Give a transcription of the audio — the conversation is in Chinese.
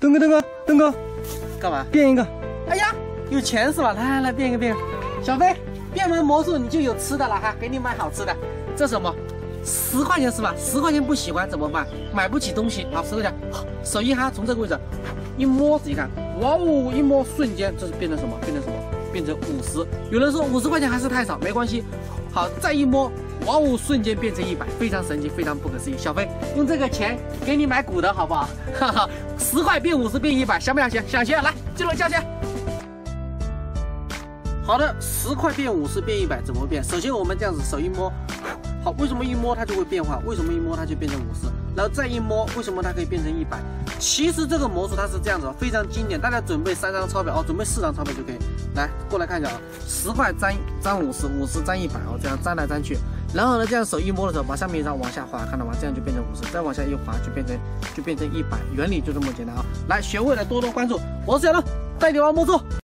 登哥， 干嘛？ 变一个。 哎呀，有钱是吧？来变一个。小飞，变完魔术你就有吃的了哈，给你买好吃的。这什么？10块钱是吧？10块钱不喜欢怎么办？买不起东西，好，10块钱。手一哈，从这个位置一摸，仔细看，哇哦，一摸瞬间这是变成什么？变成50。有人说50块钱还是太少，没关系。好，再一摸，哇哦，瞬间变成100，非常神奇，非常不可思议。小飞，用这个钱给你买股的好不好？哈哈，10块变50变100，想不想学？想学，来进入交钱。好的，10块变50变100怎么变？首先我们这样子手一摸，好，为什么一摸它就会变化？为什么一摸它就变成50？然后再一摸，为什么它可以变成100？其实这个魔术它是这样子，非常经典。大家准备3张钞票哦，准备4张钞票就可以。来，过来看一下啊，10块粘50，50粘100哦，这样粘来粘去。然后呢，这样手一摸的时候，把上面一张往下滑，看到吗？这样就变成50，再往下一滑就变成100，原理就这么简单啊。来，学会了多多关注，我是小龙，带你玩魔术。